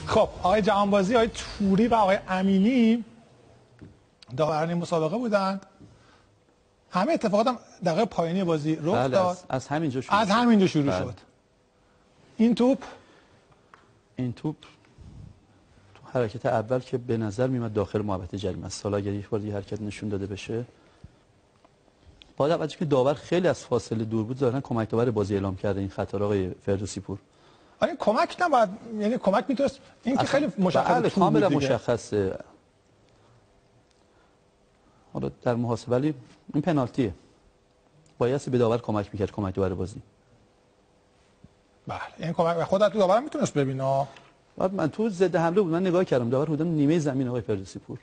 خب آقای جهانبازی، آقای توری و آقای امینی داوران این مسابقه بودند. همه اتفاقات هم دقیقه پایانی بازی رخ داد. از همینجا شروع شد. این توپ تو حرکت اول که به نظر میاد داخل محوطه جریمه است. حالا اگر یک بار دیگه حرکت نشون داده بشه، با توجه که داور خیلی از فاصله دور بود، ظاهرا کمک داور بازی اعلام کرده این خطا را آقای فردوسی پور. آره کمک نباید، یعنی کمک میتونست، این که خیلی مشخصه، کاملا مشخصه. حالا در محاسبه ولی این پنالتیه، باید به داور کمک میکرد، کمک داور بازی. بله این کمک خودت تو داور میتونست ببینه. بعد من تو ضد حمله بود، من نگاه کردم داور حدود نیمه زمین آقای فردوسی پور.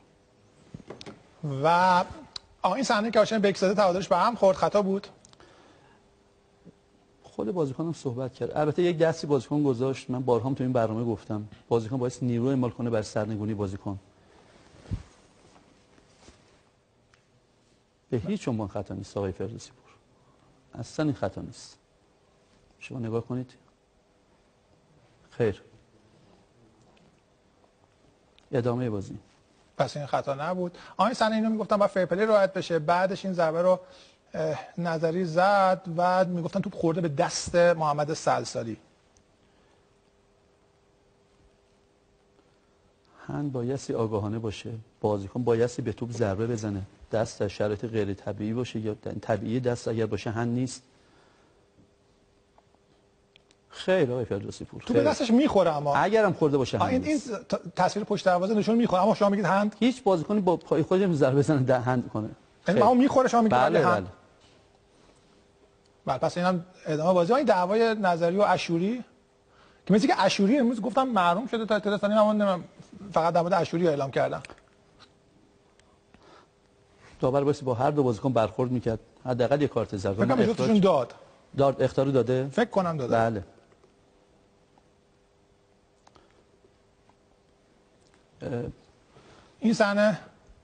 و این صحنه که آشن بکزاده تعادلش به هم خورد خطا بود. خود بازیکنم صحبت کرد. البته یک دستی بازیکن گذاشت، من بارها تو این برنامه گفتم بازیکن باید نیرو اعمال کنه بر سرنگونی بازیکن. به هیچ عنوان خطا نیست آقای فردوسی پور، اصلا این خطا نیست. شما نگاه کنید، خیر، ادامه بازی. پس این خطا نبود. این صحنه اینو میگفتن با فیر پلی رعایت بشه. بعدش این ضربه رو نظری زد و میگفتن توپ خورده به دست محمد سلسالی. هند بایستی آگاهانه باشه، بازیکن بایستی به توپ ضربه بزنه، دست در شرایط غیر طبیعی باشه یا طبیعی دست اگر باشه هند نیست. خیر آقای فردوسی پور، توپ دستش میخوره، اما اگرم خورده باشه هند این تصویر پشت دروازه نشون میخوره، اما شما میگید هند. هیچ بازیکنی با پای خودش ضربه بزنه هند کنه، یعنی اما میخوره، شما میگید بله. بله پس اینم ادامه بازی. این دعوای نظری و اشوری که مثل که اشوری امروز گفتم محروم شده تا اطلاع ثانی، من فقط در مورد اشوری اعلام کردم. داور باید با هر دو بازیکن برخورد میکرد، حداقل یک کارت زرد. فکر کنم جفتشون داد اخطار داده، فکر کنم داده. بله. این صحنه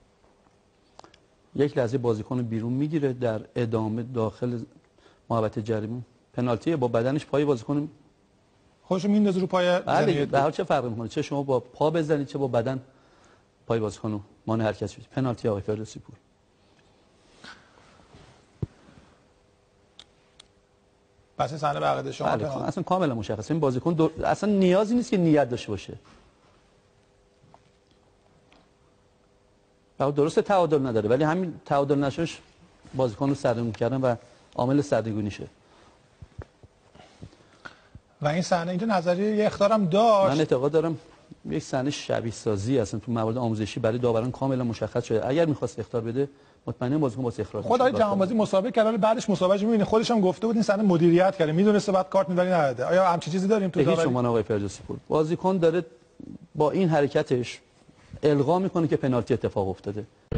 یک لحظه بازیکن بیرون میگیره، در ادامه داخل محوطه جریمه پنالتی، با بدنش پای بازیکن خودشو میندازه رو پای زمین. به هر چه فرق میکنه، چه شما با پا بزنید چه با بدن پای بازیکن رو مانع حرکت شید. پنالتی آقای فردوسی پور. پس این صحنه به عقیده شما اصلا کاملا مشخصه. این بازیکن اصلا نیازی نیست که نیت داشته باشه. درسته تعادل نداره، ولی همین تعادل نشوش بازیکن رو سرنگون کردن و عامل سرنگونیشه. و این صحنه اینجا نظریه یه اخطارم داشت. من اعتقاد دارم یک صحنه شبیه سازی اصلا تو موارد آموزشی برای داوران کاملا مشخص شده. اگر می‌خواست اخطار بده مطمئنا بازیکن واسه اخراج میشه. خدای جهانبازی مسابقه کرد، بعدش مسابقه می‌بینه، خودش هم گفته بود این صحنه مدیریت کرده، میدونسته بعد کارت می‌داری نداده. آیا همچین چیزی داریم تو داوری؟ هیچ شما آقای فردوسی پور، بازیکن داره با این حرکتش القا میکنه که پنالتی اتفاق افتاده.